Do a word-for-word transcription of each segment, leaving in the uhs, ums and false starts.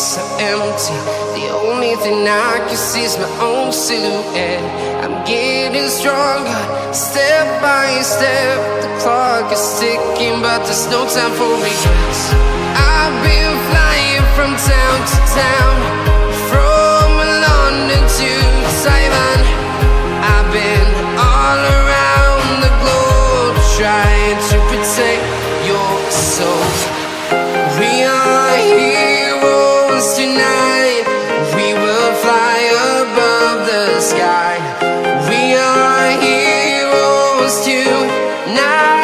streets are empty. The only thing I can see is my own silhouette. I'm getting stronger, step by step. The clock is ticking, but there's no time for regrets. I've been flying from town to town, from London to Taiwan. I've been all around the globe, trying to protect your soul. We are heroes tonight. We will fly above the sky. We are heroes tonight.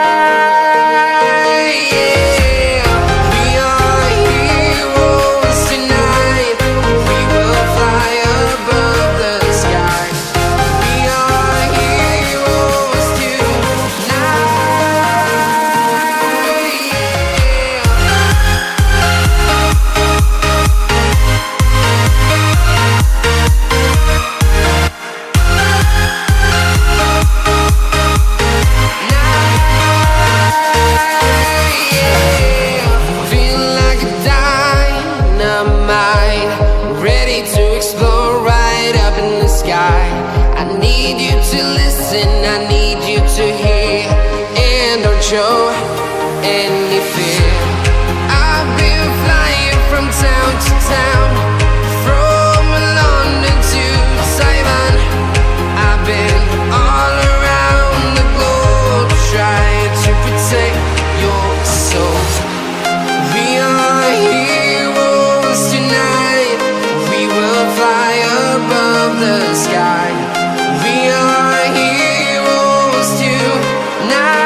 Show any fear. I've been flying from town to town, from London to Taiwan. I've been all around the globe, trying to protect your soul. We are heroes tonight. We will fly above the sky. We are heroes tonight.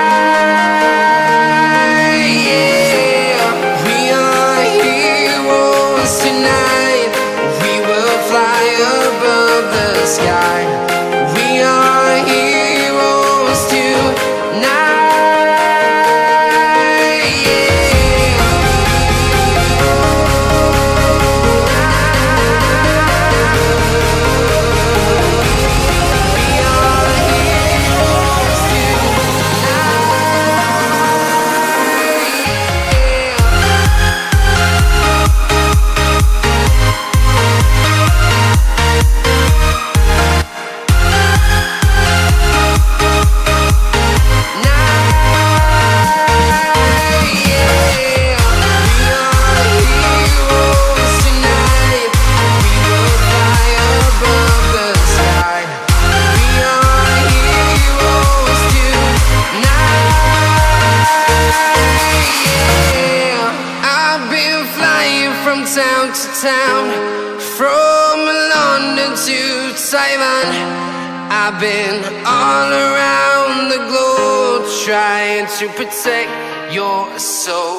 Town to town, from London to Taiwan. I've been all around the globe, trying to protect your soul.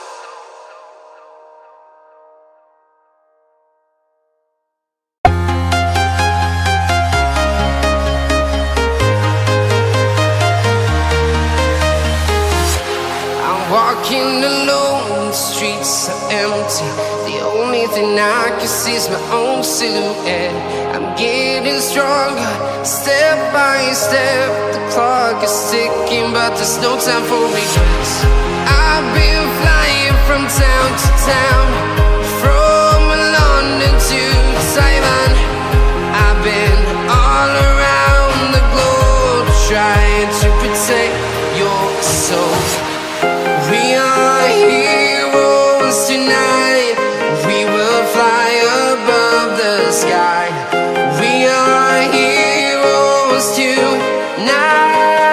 I'm walking alone, the streets are empty. The only thing I can see is my own silhouette. I'm getting stronger, step by step. The clock is ticking, but there's no time for regrets. I've been flying from town to town, from London to Taiwan. I've been all around the globe, trying to protect your soul. We are heroes tonight. We will fly above the sky. We are heroes tonight.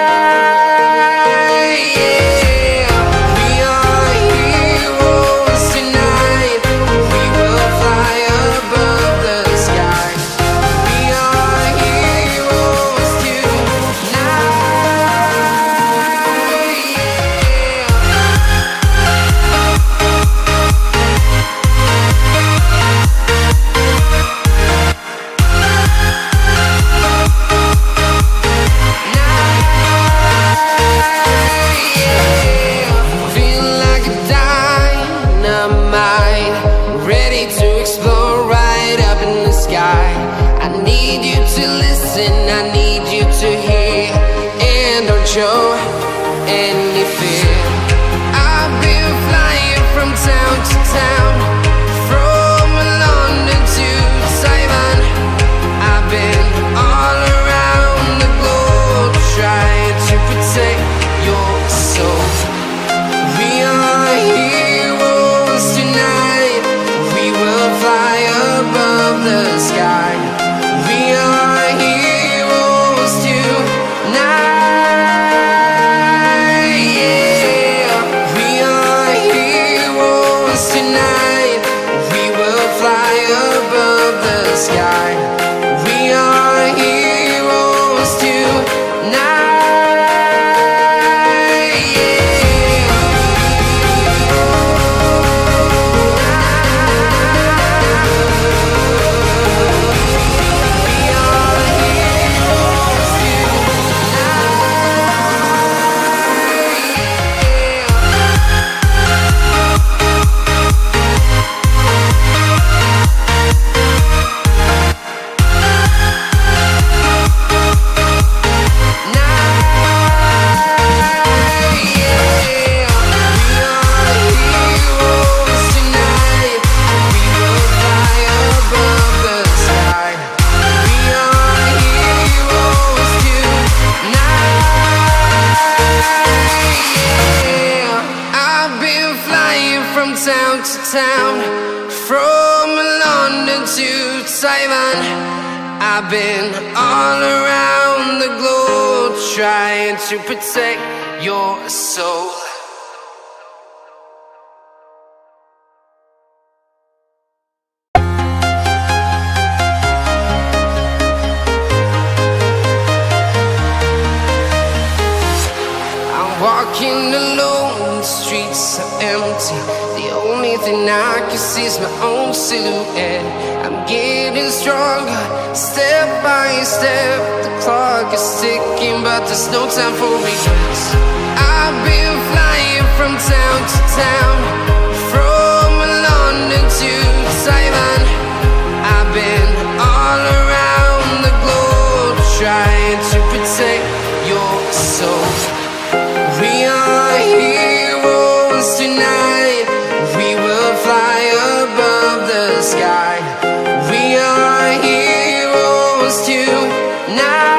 show any fear. I've been flying from town to town, from town, from London to Taiwan. I've been all around the globe trying to protect your soul. Walking alone, the streets are empty. The only thing I can see is my own silhouette. I'm getting stronger, step by step. The clock is ticking, but there's no time for regrets. I've been flying from town to town, from London to Taiwan. I've been all around the globe trying to protect your soul. We are heroes tonight. We will fly above the sky. We are heroes tonight.